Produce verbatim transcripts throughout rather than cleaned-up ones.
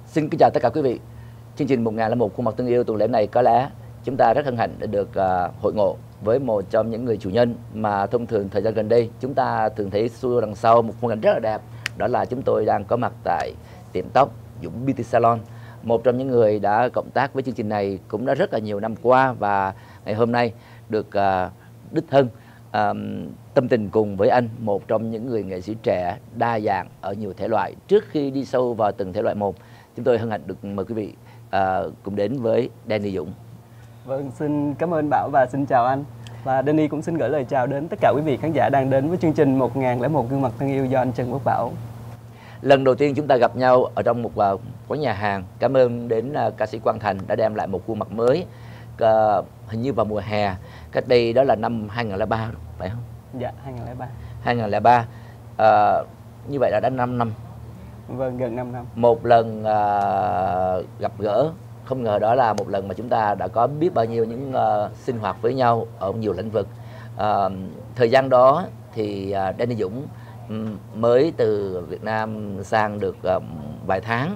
Xin kính chào tất cả quý vị. Chương trình một ngàn lẻ một khuôn mặt thương yêu tuần lễ này có lẽ chúng ta rất hân hạnh để được uh, hội ngộ với một trong những người chủ nhân mà thông thường thời gian gần đây chúng ta thường thấy xua đằng sau một khung cảnh rất là đẹp. Đó là chúng tôi đang có mặt tại tiệm tóc Dũng Beauty Salon. Một trong những người đã cộng tác với chương trình này cũng đã rất là nhiều năm qua, và ngày hôm nay được uh, đích thân uh, tâm tình cùng với anh, một trong những người nghệ sĩ trẻ đa dạng ở nhiều thể loại. Trước khi đi sâu vào từng thể loại một, chúng tôi hân hạnh được mời quý vị uh, cùng đến với Danny Dũng. Vâng, xin cảm ơn Bảo và xin chào anh. Và Danny cũng xin gửi lời chào đến tất cả quý vị khán giả đang đến với chương trình một ngàn lẻ một gương mặt thân yêu do anh Trần Quốc Bảo. Lần đầu tiên chúng ta gặp nhau ở trong một uh, quán nhà hàng. Cảm ơn đến uh, ca sĩ Quang Thành đã đem lại một khuôn mặt mới, uh, hình như vào mùa hè cách đây, đó là năm hai nghìn không trăm lẻ ba, phải không? Dạ, hai nghìn không trăm lẻ ba. hai nghìn không trăm lẻ ba. Uh, như vậy là đã năm năm. Vâng, gần năm năm. Một lần uh, gặp gỡ, không ngờ đó là một lần mà chúng ta đã có biết bao nhiêu những uh, sinh hoạt với nhau ở nhiều lĩnh vực. Uh, thời gian đó thì uh, Danny Dũng um, mới từ Việt Nam sang được uh, vài tháng,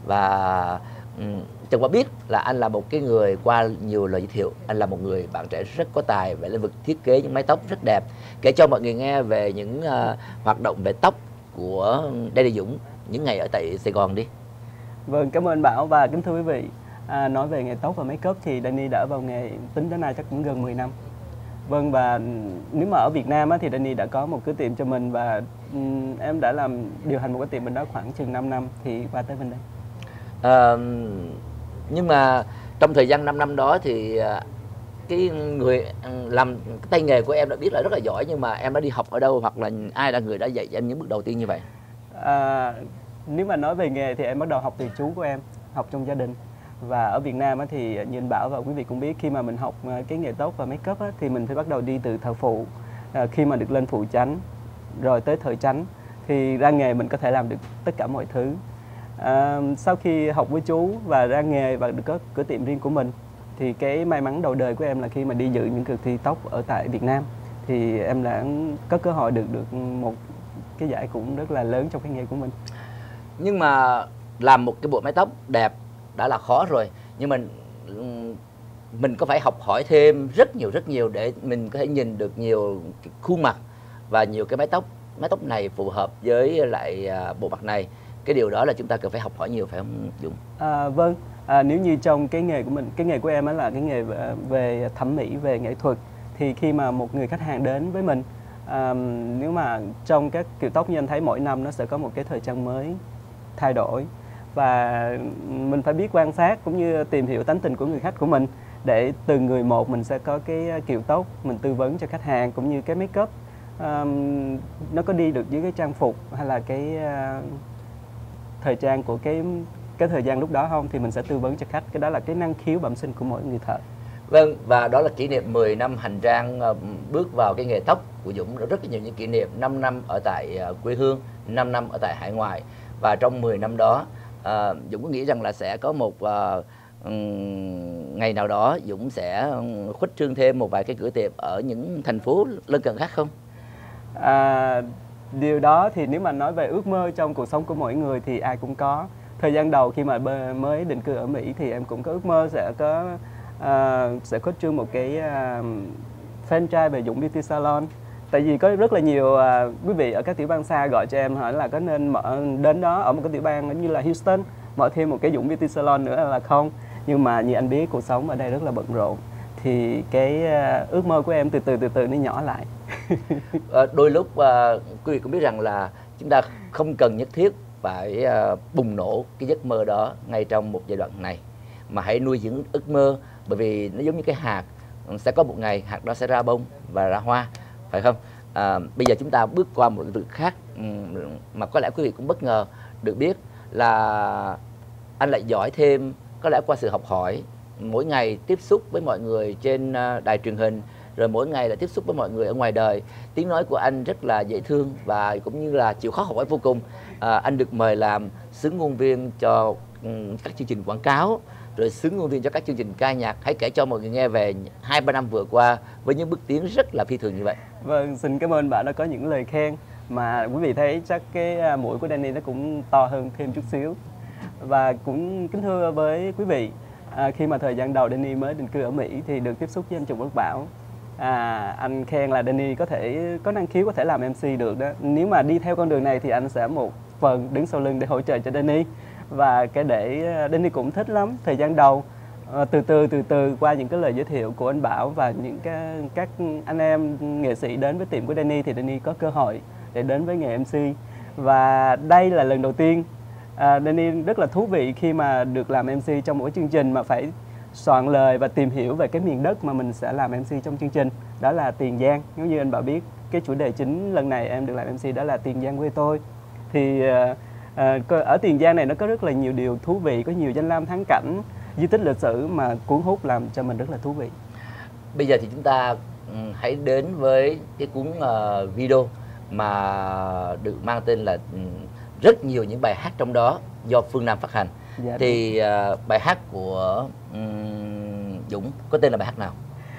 và um, Trần Quốc biết là anh là một cái người, qua nhiều lời giới thiệu, anh là một người bạn trẻ rất có tài về lĩnh vực thiết kế những mái tóc rất đẹp. Kể cho mọi người nghe về những uh, hoạt động về tóc của Danny Dũng những ngày ở tại Sài Gòn đi. Vâng, cảm ơn Bảo và kính thưa quý vị. À, nói về nghề tóc và make up thì Danny đã vào nghề tính đến nay chắc cũng gần mười năm. Vâng, và nếu mà ở Việt Nam á, thì Danny đã có một cái tiệm cho mình, và um, em đã làm điều hành một cái tiệm bên đó khoảng chừng năm năm thì qua tới bên đây. À, nhưng mà trong thời gian năm năm đó thì cái người làm cái tay nghề của em đã biết là rất là giỏi, nhưng mà em đã đi học ở đâu, hoặc là ai là người đã dạy cho em những bước đầu tiên như vậy? À, nếu mà nói về nghề thì em bắt đầu học từ chú của em, học trong gia đình. Và ở Việt Nam á, thì như anh Bảo và quý vị cũng biết, khi mà mình học cái nghề tóc và make up á, thì mình phải bắt đầu đi từ thợ phụ. À, khi mà được lên phụ chánh rồi tới thợ chánh thì ra nghề mình có thể làm được tất cả mọi thứ. À, sau khi học với chú và ra nghề và được có cửa tiệm riêng của mình, thì cái may mắn đầu đời của em là khi mà đi dự những cuộc thi tóc ở tại Việt Nam thì em đã có cơ hội được được một cái giải cũng rất là lớn trong cái nghề của mình. Nhưng mà làm một cái bộ mái tóc đẹp đã là khó rồi, nhưng mình mình có phải học hỏi thêm rất nhiều rất nhiều để mình có thể nhìn được nhiều khuôn mặt và nhiều cái mái tóc mái tóc này phù hợp với lại bộ mặt này. Cái điều đó là chúng ta cần phải học hỏi nhiều, phải không Dũng? À, vâng, à, nếu như trong cái nghề của mình, cái nghề của em là cái nghề về, về thẩm mỹ, về nghệ thuật, thì khi mà một người khách hàng đến với mình, à, nếu mà trong các kiểu tóc như anh thấy mỗi năm nó sẽ có một cái thời trang mới thay đổi, và mình phải biết quan sát cũng như tìm hiểu tánh tình của người khách của mình, để từng người một mình sẽ có cái kiểu tóc mình tư vấn cho khách hàng, cũng như cái make up um, nó có đi được với cái trang phục hay là cái uh, thời trang của cái cái thời gian lúc đó không, thì mình sẽ tư vấn cho khách. Cái đó là cái năng khiếu bẩm sinh của mỗi người thợ. Vâng, và đó là kỷ niệm mười năm hành trang uh, bước vào cái nghề tóc của Dũng. Rất là nhiều những kỷ niệm, năm năm ở tại uh, quê hương, năm năm ở tại hải ngoại. Và trong mười năm đó, uh, Dũng có nghĩ rằng là sẽ có một uh, um, ngày nào đó Dũng sẽ khuếch trương thêm một vài cái cửa tiệm ở những thành phố lân cận khác không? À, điều đó thì nếu mà nói về ước mơ trong cuộc sống của mỗi người thì ai cũng có. Thời gian đầu khi mà mới định cư ở Mỹ thì em cũng có ước mơ sẽ có uh, sẽ khuếch trương một cái uh, franchise về Dũng Beauty Salon. Tại vì có rất là nhiều uh, quý vị ở các tiểu bang xa gọi cho em hỏi là có nên mở đến đó ở một cái tiểu bang như là Houston mở thêm một cái Dũng Beauty Salon nữa là không. Nhưng mà như anh biết, cuộc sống ở đây rất là bận rộn, thì cái uh, ước mơ của em từ từ từ từ nó nhỏ lại. à, đôi lúc uh, quý vị cũng biết rằng là chúng ta không cần nhất thiết phải uh, bùng nổ cái giấc mơ đó ngay trong một giai đoạn này, mà hãy nuôi dưỡng ước mơ, bởi vì nó giống như cái hạt, sẽ có một ngày hạt đó sẽ ra bông và ra hoa, phải không? À, bây giờ chúng ta bước qua một lĩnh vực khác mà có lẽ quý vị cũng bất ngờ được biết là anh lại giỏi thêm, có lẽ qua sự học hỏi, mỗi ngày tiếp xúc với mọi người trên đài truyền hình, rồi mỗi ngày là tiếp xúc với mọi người ở ngoài đời. Tiếng nói của anh rất là dễ thương và cũng như là chịu khó học hỏi vô cùng. À, anh được mời làm xứ ngôn viên cho um, các chương trình quảng cáo, rồi xứ ngôn viên cho các chương trình ca nhạc. Hãy kể cho mọi người nghe về hai ba năm vừa qua với những bước tiến rất là phi thường như vậy. Vâng, xin cảm ơn bạn đã có những lời khen mà quý vị thấy chắc cái mũi của Danny nó cũng to hơn thêm chút xíu. Và cũng kính thưa với quý vị, à, khi mà thời gian đầu Danny mới định cư ở Mỹ thì được tiếp xúc với anh Trùng Quốc Bảo. À, anh khen là Danny có thể có năng khiếu có thể làm em xê được đó. Nếu mà đi theo con đường này thì anh sẽ một phần đứng sau lưng để hỗ trợ cho Danny. Và cái để Danny cũng thích lắm. Thời gian đầu à, từ từ từ từ qua những cái lời giới thiệu của anh Bảo và những cái các anh em nghệ sĩ đến với tiệm của Danny thì Danny có cơ hội để đến với nghề em xê. Và đây là lần đầu tiên à, Danny rất là thú vị khi mà được làm em xê trong một chương trình mà phải soạn lời và tìm hiểu về cái miền đất mà mình sẽ làm em xê trong chương trình, đó là Tiền Giang. Giống như anh Bảo biết, cái chủ đề chính lần này em được làm em xê đó là Tiền Giang quê tôi. Thì à, à, ở Tiền Giang này nó có rất là nhiều điều thú vị, có nhiều danh lam thắng cảnh, di tích lịch sử mà cuốn hút làm cho mình rất là thú vị. Bây giờ thì chúng ta um, hãy đến với cái cuốn uh, video mà được mang tên là um, rất nhiều những bài hát trong đó do Phương Nam phát hành. Dạ, thì uh, bài hát của um, Dũng có tên là bài hát nào?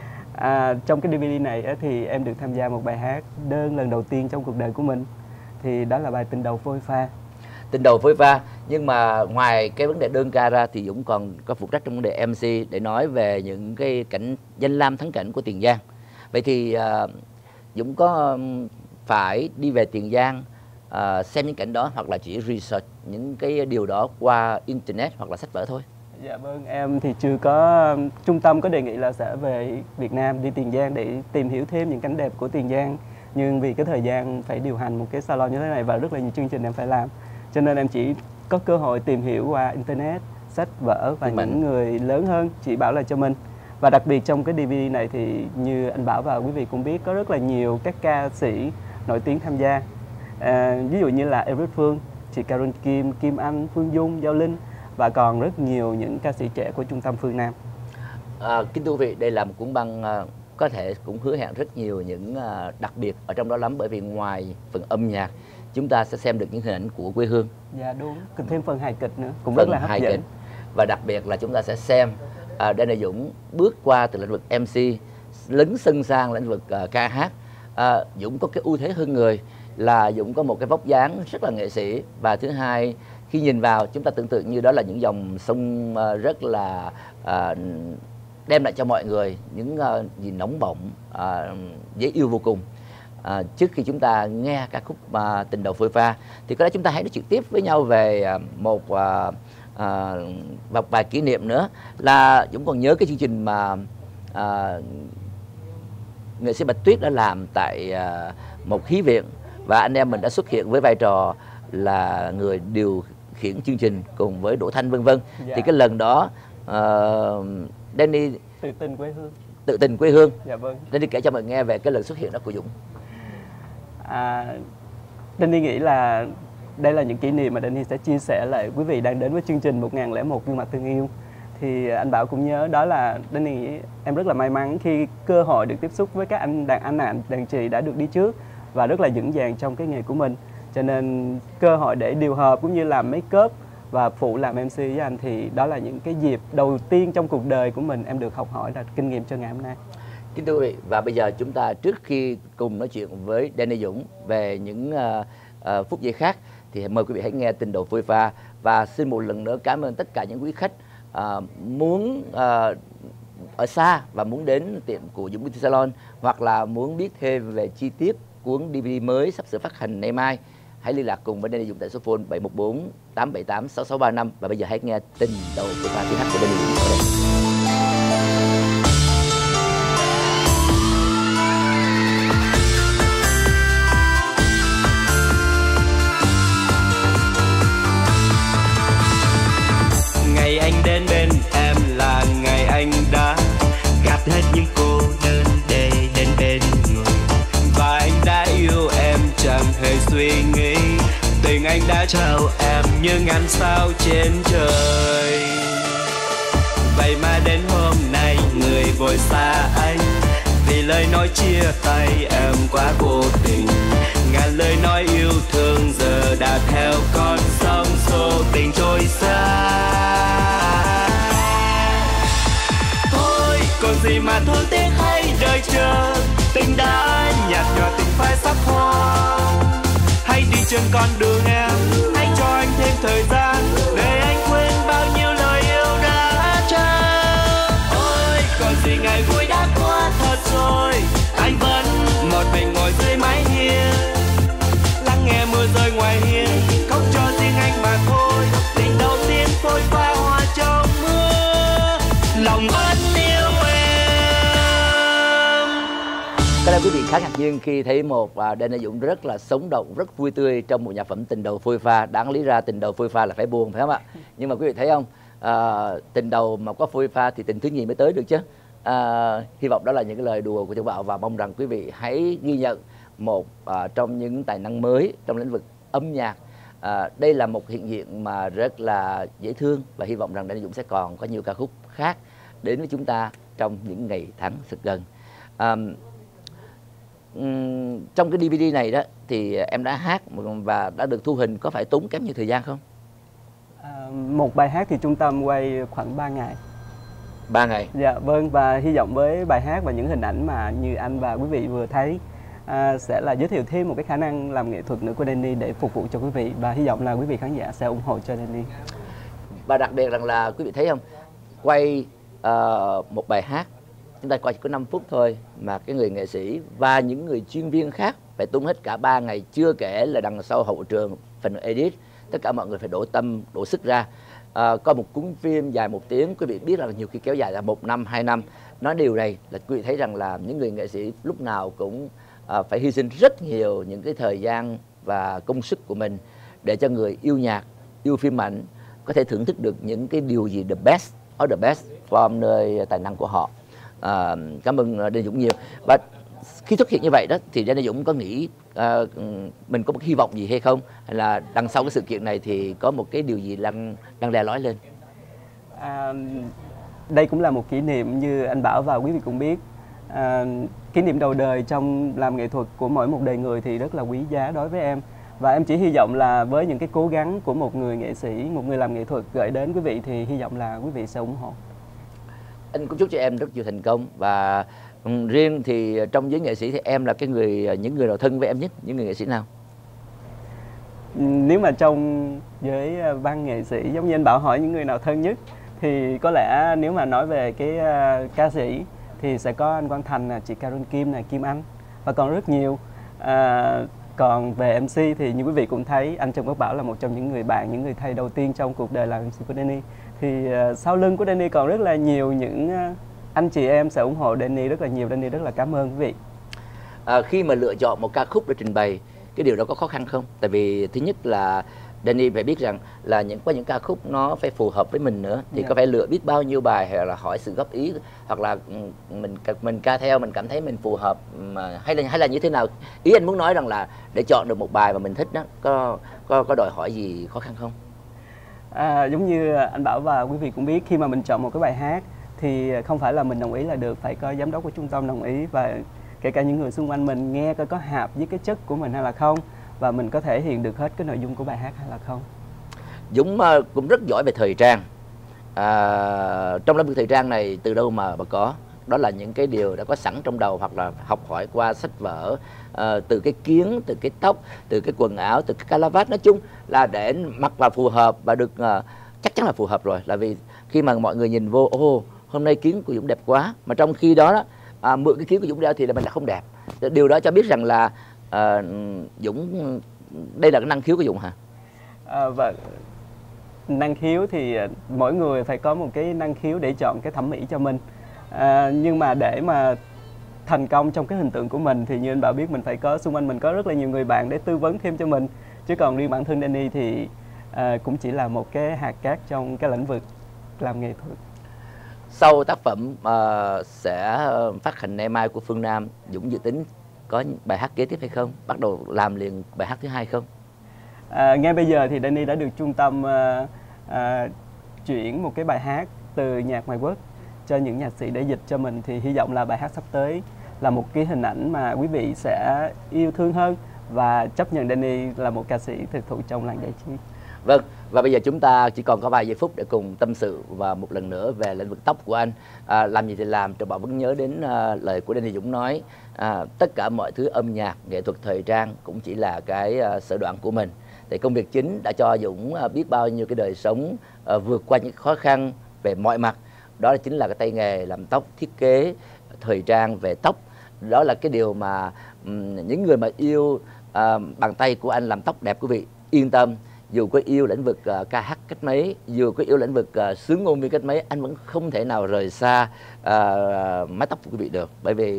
À, trong cái đê vê đê này á, thì em được tham gia một bài hát đơn lần đầu tiên trong cuộc đời của mình, thì đó là bài Tình Đầu Phôi Pha. Tình Đầu Phôi Pha. Nhưng mà ngoài cái vấn đề đơn ca ra thì Dũng còn có phụ trách trong vấn đề em xê để nói về những cái cảnh danh lam thắng cảnh của Tiền Giang. Vậy thì uh, Dũng có phải đi về Tiền Giang uh, xem những cảnh đó, hoặc là chỉ research những cái điều đó qua internet hoặc là sách vở thôi? Dạ vâng, em thì chưa có, trung tâm có đề nghị là sẽ về Việt Nam đi Tiền Giang để tìm hiểu thêm những cảnh đẹp của Tiền Giang. Nhưng vì cái thời gian phải điều hành một cái salon như thế này và rất là nhiều chương trình em phải làm, cho nên em chỉ có cơ hội tìm hiểu qua internet, sách vở và những mình. người lớn hơn chỉ bảo lại cho mình. Và đặc biệt trong cái đê vê đê này thì như anh Bảo và quý vị cũng biết, có rất là nhiều các ca sĩ nổi tiếng tham gia. À, ví dụ như là Eric Phương, chị Carol Kim, Kim Anh, Phương Dung, Giao Linh và còn rất nhiều những ca sĩ trẻ của trung tâm Phương Nam. À, kính thưa quý vị, đây là một cuốn băng uh, có thể cũng hứa hẹn rất nhiều những uh, đặc biệt ở trong đó lắm, bởi vì ngoài phần âm nhạc chúng ta sẽ xem được những hình ảnh của quê hương. Dạ đúng, cần thêm phần hài kịch nữa, cũng phần rất là hấp dẫn. Kịch. Và đặc biệt là chúng ta sẽ xem uh, Danny Dũng bước qua từ lĩnh vực em xê lấn sân sang lĩnh vực uh, ca hát. Uh, Dũng có cái ưu thế hơn người là Dũng có một cái vóc dáng rất là nghệ sĩ, và thứ hai khi nhìn vào chúng ta tưởng tượng như đó là những dòng sông uh, rất là uh, đem lại cho mọi người những uh, gì nóng bỏng, uh, dễ yêu vô cùng. Uh, trước khi chúng ta nghe ca khúc uh, Tình Đầu Phôi Pha thì có lẽ chúng ta hãy nói trực tiếp với nhau về uh, một uh, uh, một vài kỷ niệm nữa. Là Dũng còn nhớ cái chương trình mà uh, nghệ sĩ Bạch Tuyết đã làm tại uh, một khí viện, và anh em mình đã xuất hiện với vai trò là người điều khiển chương trình cùng với Đỗ Thanh vân vân. Dạ. Thì cái lần đó uh, Danny tự tình quê hương. Tự tình quê hương. Dạ vâng. Danny kể cho mọi người nghe về cái lần xuất hiện đó của Dũng. À, Danny nghĩ là đây là những kỷ niệm mà Danny sẽ chia sẻ lại quý vị đang đến với chương trình một nghìn lẻ một Gương Mặt Thương Yêu. Thì anh Bảo cũng nhớ đó là Danny nghĩ em rất là may mắn khi cơ hội được tiếp xúc với các anh đàn anh đàn, đàn chị đã được đi trước và rất là vững vàng trong cái nghề của mình. Cho nên cơ hội để điều hợp cũng như làm make up và phụ làm em xê với anh thì đó là những cái dịp đầu tiên trong cuộc đời của mình em được học hỏi là kinh nghiệm cho ngày hôm nay. Kính thưa quý vị, và bây giờ chúng ta trước khi cùng nói chuyện với Danny Dũng về những uh, uh, phút giây khác thì mời quý vị hãy nghe Tình Đầu Phôi Pha. Và xin một lần nữa cảm ơn tất cả những quý khách uh, muốn uh, ở xa và muốn đến tiệm của Dũng Beauty Salon, hoặc là muốn biết thêm về chi tiết cuốn đê vê đê mới sắp sửa phát hành ngày mai, hãy liên lạc cùng với Danny Dũng tại số phone bảy một bốn tám bảy tám sáu sáu ba năm. Và bây giờ hãy nghe Tình Đầu Phôi Pha tiếng hát của Danny Dũng ở đây. Ngày anh đến bên em là ngày anh đã gạt hết những cô đơn để đến bên người, và anh đã yêu em chẳng hề suy nghĩ, tình anh đã trao em như ngàn sao trên trời. Vậy mà đến hôm nay người vội xa anh, vì lời nói chia tay em quá vô tình. Ngàn lời nói yêu thương giờ đã theo con sông xô tình trôi xa. Thôi còn gì mà thương tiếc hay đợi chờ, tình đã nhạt nhòa tình phai sắc hoa. Hãy đi trên con đường em, hãy cho anh thêm thời gian để anh quên quý vị khá ngạc nhiên khi thấy một uh, Danny Dũng rất là sống động, rất vui tươi trong một nhạc phẩm Tình Đầu Phôi Pha. Đáng lý ra tình đầu phôi pha là phải buồn phải không ạ? Nhưng mà quý vị thấy không, uh, tình đầu mà có phôi pha thì tình thứ nhì mới tới được chứ. Uh, hy vọng đó là những cái lời đùa của Châu Bảo và mong rằng quý vị hãy ghi nhận một uh, trong những tài năng mới trong lĩnh vực âm nhạc. Uh, đây là một hiện diện mà rất là dễ thương và hy vọng rằng Danny Dũng sẽ còn có nhiều ca khúc khác đến với chúng ta trong những ngày tháng sực gần. Um, um, trong cái đê vê đê này đó thì em đã hát và đã được thu hình, có phải tốn kém nhiều thời gian không? À, một bài hát thì trung tâm quay khoảng ba ngày. ba ngày. Dạ vâng, và hy vọng với bài hát và những hình ảnh mà như anh và quý vị vừa thấy à, sẽ là giới thiệu thêm một cái khả năng làm nghệ thuật nữa của Danny để phục vụ cho quý vị, và hy vọng là quý vị khán giả sẽ ủng hộ cho Danny. Và đặc biệt rằng là quý vị thấy không, quay uh, một bài hát chúng ta quay chỉ có năm phút thôi mà cái người nghệ sĩ và những người chuyên viên khác phải tốn hết cả ba ngày, chưa kể là đằng sau hậu trường, phần edit, tất cả mọi người phải đổ tâm, đổ sức ra. À, có một cuốn phim dài một tiếng, quý vị biết là nhiều khi kéo dài là một năm, hai năm. Nói điều này là quý vị thấy rằng là những người nghệ sĩ lúc nào cũng à, phải hy sinh rất nhiều những cái thời gian và công sức của mình để cho người yêu nhạc, yêu phim ảnh có thể thưởng thức được những cái điều gì the best of the best from nơi tài năng của họ. À, cảm ơn Danny Dũng nhiều. Và khi xuất hiện như vậy đó thì Danny Dũng có nghĩ à, mình có một hy vọng gì hay không, hay là đằng sau cái sự kiện này thì có một cái điều gì đang đang le lói lên? À, đây cũng là một kỷ niệm như anh Bảo và quý vị cũng biết. À, kỷ niệm đầu đời trong làm nghệ thuật của mỗi một đời người thì rất là quý giá đối với em, và em chỉ hy vọng là với những cái cố gắng của một người nghệ sĩ, một người làm nghệ thuật gửi đến quý vị thì hy vọng là quý vị sẽ ủng hộ. Anh cũng chúc cho em rất nhiều thành công. Và um, riêng thì trong giới nghệ sĩ thì em là cái người những người nào thân với em nhất, những người nghệ sĩ nào? Nếu mà trong giới văn nghệ sĩ giống như anh Bảo hỏi những người nào thân nhất thì có lẽ nếu mà nói về cái uh, ca sĩ thì sẽ có anh Quang Thành, chị Karen Kim này, Kim Anh và còn rất nhiều. Uh, còn về em xê thì như quý vị cũng thấy anh Trần Quốc Bảo là một trong những người bạn, những người thầy đầu tiên trong cuộc đời làm em xê của Danny. Thì uh, sau lưng của Danny còn rất là nhiều những uh, anh chị em sẽ ủng hộ Danny rất là nhiều. Danny rất là cảm ơn quý vị. À, khi mà lựa chọn một ca khúc để trình bày, cái điều đó có khó khăn không? Tại vì thứ nhất là Danny phải biết rằng là những có những ca khúc nó phải phù hợp với mình nữa, thì yeah. có phải lựa biết bao nhiêu bài hay là hỏi sự góp ý, hoặc là mình mình ca theo mình cảm thấy mình phù hợp mà, hay là hay là như thế nào? Ý anh muốn nói rằng là để chọn được một bài mà mình thích đó, có có có đòi hỏi gì khó khăn không? À, giống như anh Bảo và quý vị cũng biết, khi mà mình chọn một cái bài hát thì không phải là mình đồng ý là được, phải có giám đốc của trung tâm đồng ý, và kể cả những người xung quanh mình nghe coi có hợp với cái chất của mình hay là không, và mình có thể hiện được hết cái nội dung của bài hát hay là không. Dũng uh, cũng rất giỏi về thời trang. À, trong lĩnh vực thời trang này từ đâu mà bà có? Đó là những cái điều đã có sẵn trong đầu hoặc là học hỏi qua sách vở, uh, từ cái kiến, từ cái tóc, từ cái quần áo, từ cái calavat, nói chung là để mặc vào phù hợp và được uh, chắc chắn là phù hợp rồi. Là vì khi mà mọi người nhìn vô, ô oh, hôm nay kiến của Dũng đẹp quá, mà trong khi đó, đó à, mượn cái kiến của Dũng đeo thì là mình là không đẹp. Điều đó cho biết rằng là uh, Dũng, đây là cái năng khiếu của Dũng hả? À, và năng khiếu thì mỗi người phải có một cái năng khiếu để chọn cái thẩm mỹ cho mình. À, nhưng mà để mà thành công trong cái hình tượng của mình thì như anh Bảo biết, mình phải có xung quanh mình có rất là nhiều người bạn để tư vấn thêm cho mình. Chứ còn riêng bản thân Danny thì à, cũng chỉ là một cái hạt cát trong cái lĩnh vực làm nghệ thuật. Sau tác phẩm uh, sẽ phát hành ngày mai của Phương Nam, Dũng dự tính có bài hát kế tiếp hay không? Bắt đầu làm liền bài hát thứ hai không? À, ngay bây giờ thì Danny đã được trung tâm uh, uh, chuyển một cái bài hát từ nhạc ngoại quốc cho những nhạc sĩ để dịch cho mình, thì hy vọng là bài hát sắp tới là một cái hình ảnh mà quý vị sẽ yêu thương hơn và chấp nhận Danny là một ca sĩ thực thụ trong làng giải trí. Vâng, và bây giờ chúng ta chỉ còn có vài giây phút để cùng tâm sự và một lần nữa về lĩnh vực tóc của anh. À, làm gì thì làm, Trường Bảo vẫn nhớ đến à, lời của Danny Dũng nói, à, tất cả mọi thứ âm nhạc, nghệ thuật, thời trang cũng chỉ là cái à, sở đoạn của mình. Thì công việc chính đã cho Dũng à, biết bao nhiêu cái đời sống à, vượt qua những khó khăn về mọi mặt. Đó là chính là cái tay nghề làm tóc, thiết kế, thời trang về tóc. Đó là cái điều mà um, những người mà yêu uh, bàn tay của anh làm tóc đẹp, quý vị yên tâm. Dù có yêu lĩnh vực uh, ca hát cách mấy, dù có yêu lĩnh vực uh, sướng ngôn viên cách mấy, anh vẫn không thể nào rời xa uh, mái tóc của quý vị được. Bởi vì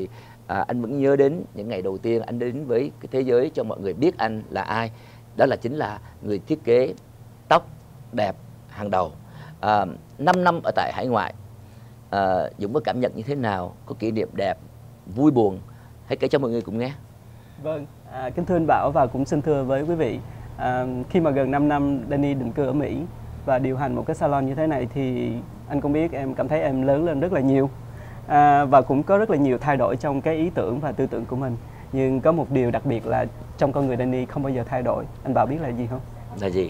à, anh vẫn nhớ đến những ngày đầu tiên anh đến với cái thế giới cho mọi người biết anh là ai. Đó là chính là người thiết kế tóc đẹp hàng đầu. À, năm năm ở tại hải ngoại, à, Dũng có cảm nhận như thế nào, có kỷ niệm đẹp, vui buồn, hãy kể cho mọi người cùng nghe. Vâng, à, kính thưa anh Bảo và cũng xin thưa với quý vị, à, khi mà gần năm năm Danny định cư ở Mỹ và điều hành một cái salon như thế này thì anh cũng biết em cảm thấy em lớn lên rất là nhiều, à, và cũng có rất là nhiều thay đổi trong cái ý tưởng và tư tưởng của mình. Nhưng có một điều đặc biệt là trong con người Danny không bao giờ thay đổi. Anh Bảo biết là gì không? Là gì?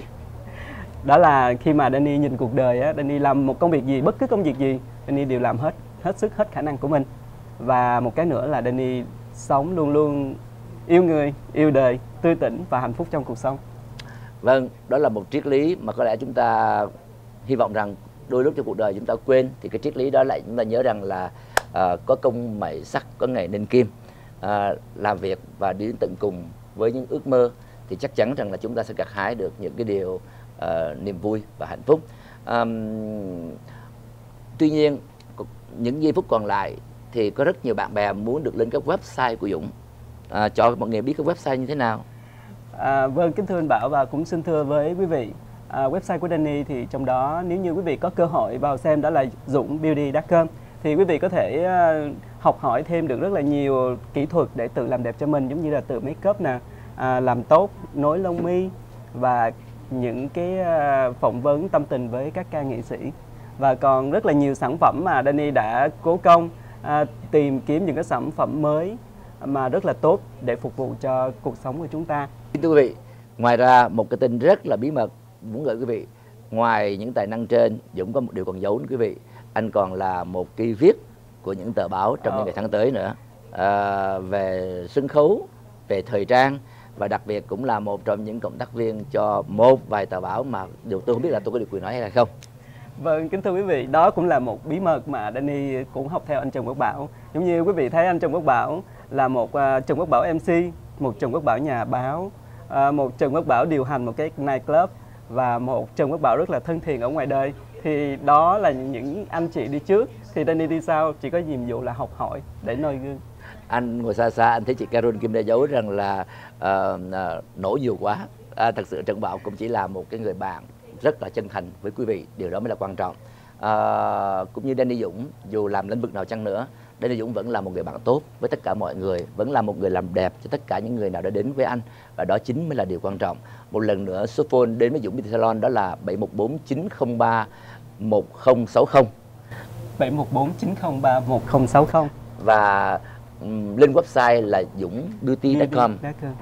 Đó là khi mà Danny nhìn cuộc đời á, Danny làm một công việc gì, bất cứ công việc gì, Danny đều làm hết, hết sức, hết khả năng của mình. Và một cái nữa là Danny sống luôn luôn yêu người, yêu đời, tươi tỉnh và hạnh phúc trong cuộc sống. Vâng, đó là một triết lý mà có lẽ chúng ta hy vọng rằng đôi lúc trong cuộc đời chúng ta quên, thì cái triết lý đó lại chúng ta nhớ rằng là uh, có công mài sắt, có nghề nên kim. Uh, làm việc và đi đến tận cùng với những ước mơ thì chắc chắn rằng là chúng ta sẽ gặt hái được những cái điều uh, niềm vui và hạnh phúc. Um, tuy nhiên những giây phút còn lại thì có rất nhiều bạn bè muốn được lên các website của Dũng. À, cho mọi người biết cái website như thế nào. À, vâng, kính thưa anh Bảo và cũng xin thưa với quý vị, à, website của Danny thì trong đó nếu như quý vị có cơ hội vào xem đó là dũng beauty chấm com thì quý vị có thể uh, học hỏi thêm được rất là nhiều kỹ thuật để tự làm đẹp cho mình, giống như là tự make up nè, à, làm tốt, nối lông mi và những cái uh, phỏng vấn tâm tình với các ca nghệ sĩ, và còn rất là nhiều sản phẩm mà Danny đã cố công uh, tìm kiếm những cái sản phẩm mới mà rất là tốt để phục vụ cho cuộc sống của chúng ta. Thưa quý vị, ngoài ra một cái tin rất là bí mật muốn gửi quý vị. Ngoài những tài năng trên, Dũng có một điều còn giấu quý vị. Anh còn là một kỳ viết của những tờ báo trong oh. những ngày tháng tới nữa, à, về sân khấu, về thời trang, và đặc biệt cũng là một trong những cộng tác viên cho một vài tờ báo mà điều tôi không biết là tôi có được quyền nói hay là không. Vâng, kính thưa quý vị, đó cũng là một bí mật mà Danny cũng học theo anh Trần Quốc Bảo. Giống như quý vị thấy anh Trần Quốc Bảo là một uh, Trần Quốc Bảo em xê, một Trần Quốc Bảo nhà báo, uh, một Trần Quốc Bảo điều hành một cái night club và một Trần Quốc Bảo rất là thân thiện ở ngoài đời. Thì đó là những anh chị đi trước, thì Danny đi sau, chỉ có nhiệm vụ là học hỏi để noi gương. Anh ngồi xa xa, anh thấy chị Carol Kim Đa giấu rằng là uh, uh, nổ nhiều quá. À, thật sự Trần Bảo cũng chỉ là một cái người bạn rất là chân thành với quý vị, điều đó mới là quan trọng. À, cũng như Danny Dũng, dù làm lĩnh vực nào chăng nữa, Danny Dũng vẫn là một người bạn tốt với tất cả mọi người, vẫn là một người làm đẹp cho tất cả những người nào đã đến với anh, và đó chính mới là điều quan trọng. Một lần nữa, số phone đến với Dũng Beauty Salon đó là bảy một bốn chín không ba một không sáu không, bảy một bốn chín không ba một không sáu không, và um, lên website là dũng beauty chấm com.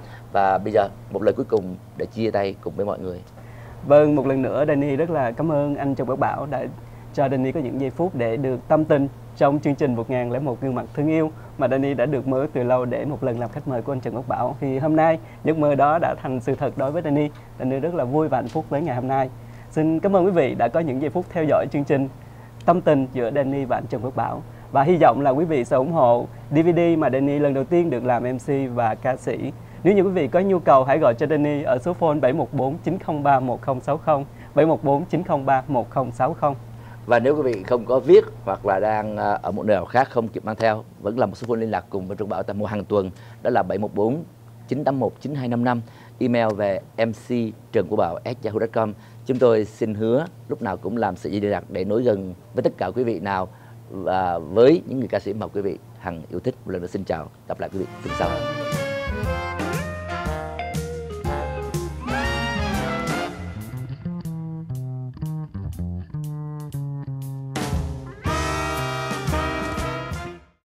Và bây giờ một lời cuối cùng để chia tay cùng với mọi người. Vâng, một lần nữa Danny rất là cảm ơn anh Trần Quốc Bảo đã cho Danny có những giây phút để được tâm tình trong chương trình một nghìn lẻ một gương mặt thương yêu mà Danny đã được mơ từ lâu để một lần làm khách mời của anh Trần Quốc Bảo. Thì hôm nay giấc mơ đó đã thành sự thật đối với Danny. Danny rất là vui và hạnh phúc với ngày hôm nay. Xin cảm ơn quý vị đã có những giây phút theo dõi chương trình Tâm tình giữa Danny và anh Trần Quốc Bảo. Và hy vọng là quý vị sẽ ủng hộ đê vê đê mà Danny lần đầu tiên được làm em xê và ca sĩ. Nếu như quý vị có nhu cầu hãy gọi cho Danny ở số phone bảy một bốn chín không ba một không sáu không, bảy một bốn chín không ba một không sáu không. Và nếu quý vị không có viết hoặc là đang ở một nơi nào khác không kịp mang theo, vẫn là một số phone liên lạc cùng với Trần Bảo tại mua hàng tuần, đó là bảy một bốn chín tám một chín hai năm năm. Email về mc trần quốc bảo at yahoo chấm com. Chúng tôi xin hứa lúc nào cũng làm sự gì liên lạc để nối gần với tất cả quý vị nào và với những người ca sĩ mà quý vị hằng yêu thích. Một lần nữa xin chào, gặp lại quý vị tuần sau.